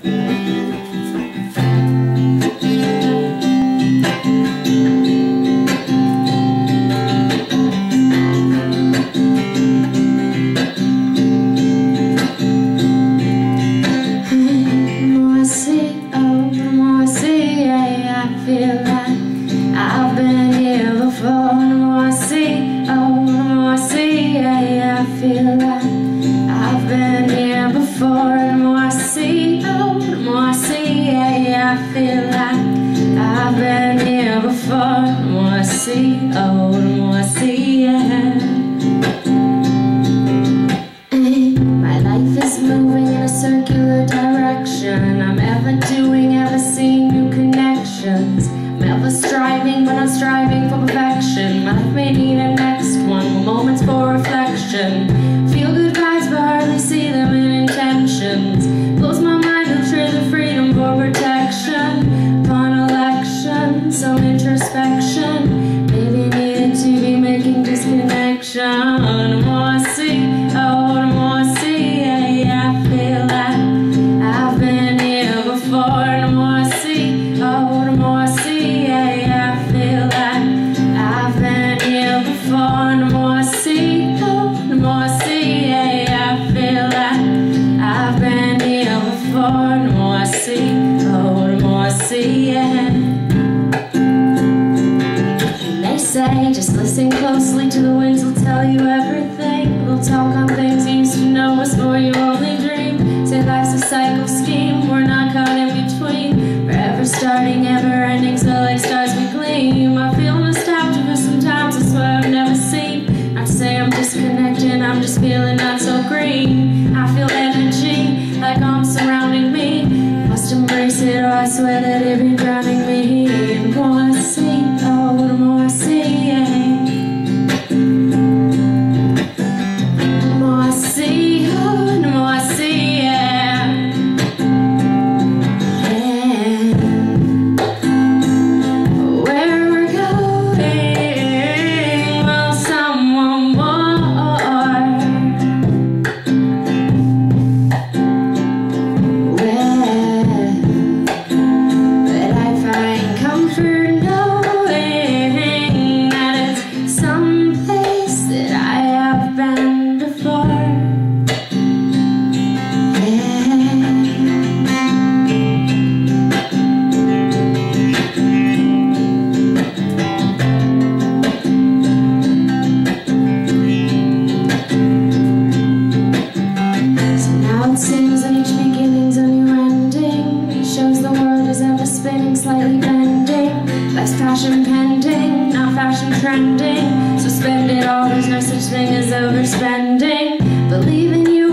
feel like I've been here before. The more I see, oh, the more I see, yeah, I feel like I've been here before. The more I see, oh, the more I see, yeah, I feel like I've been here before. The more I see, oh, the more I see, yeah. My life is moving in a circular direction. I'm ever doing, ever seeing new connections. I'm ever striving, but not striving for perfection. My life may need a next one, more moments for reflection. Feel good vibes, but hardly see them in intentions. Blows my mind to trade the freedom for protection. Upon election, some introspection. Maybe needed to be making disconnection. The more I see, oh, the more I see, yeah, I feel like I've been here before. The more I see, oh, the more I see, yeah, I feel like I've been here before. The more I see, oh, the more I see, yeah, I feel like I've been here before. The more I see, oh, the more I see, yeah. They say just listen closely to the winds, will tell you everything. They'll talk on things you used to know was for you only dream. Say life's a cycle scheme, we're not caught in between. Forever starting, ever ending, so like stars we gleam. I feel nostalgia for sometimes, I swear I've never seen. Not to say I'm disconnected, I'm just feeling not so green. I feel energy, like arms surrounding me. Must embrace it, or I swear that it'd be drowning me. The more I see, oh, the more I see, yeah. The more I see, oh, the more I see, yeah. Yeah. Where we're going, will someone warn? But I find comfort knowing that it's someplace that I have been before. So now it seems that each beginning's a new ending. It shows the world is ever spinning, slightly bending. Life's passion pending, not fashion trending. So spend it all, there's no such thing as overspending. Believe in you.